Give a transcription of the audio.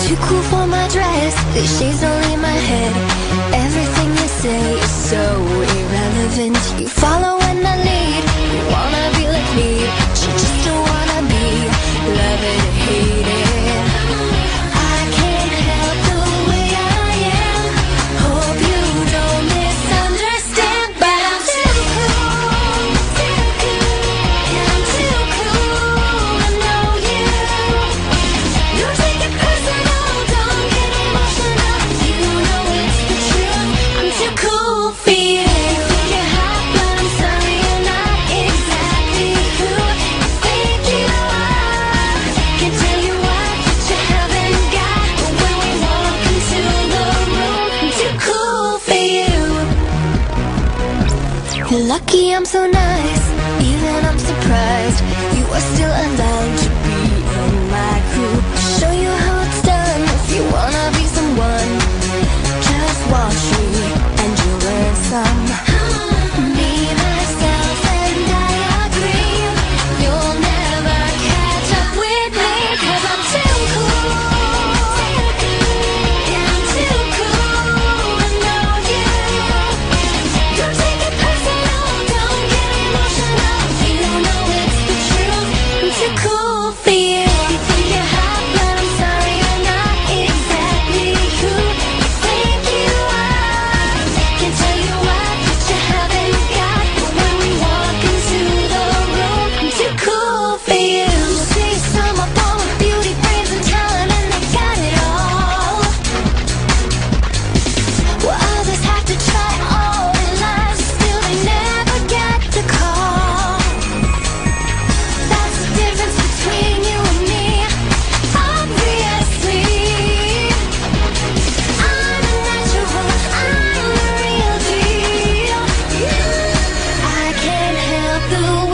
too cool for my dress. These shades don't leave my head. Everything you say is so irrelevant. You follow when I lead. You wanna be like me, but you just don't wanna be. Love it or hate it, I can't help the way I am. Hope you don't misunderstand, but I'm too cool. I'm too cool to know you. Don't take it personal, don't get emotional. You know it's the truth. I'm too cool for you. You're hot, but I'm sorry you're not exactly who you think you are. Can't tell you what you haven't got, but when we walk into the room, I'm too cool for you. You're lucky I'm so nice, even I'm surprised you are still allowed to be in my crew. Show you how it's done. If you wanna be someone, just watch me and you'll learn some. Me, myself, and I agree. You'll never catch up with me, 'cause I'm too cool. Yeah, I'm too cool to know you. Don't take it personal, don't get emotional. You know it's the truth. I'm too cool for you. You think you're hot, but I'm sorry you're not exactly who you think you are. Can't tell you what you haven't got, but when we walk into the room, I'm too cool for you. See some up all with beauty, brains, and talent, and they got it all. While others have to try all their lives, still they never get the call. That's the difference between you and me, obviously. I'm a natural, I'm the real deal. I can't help the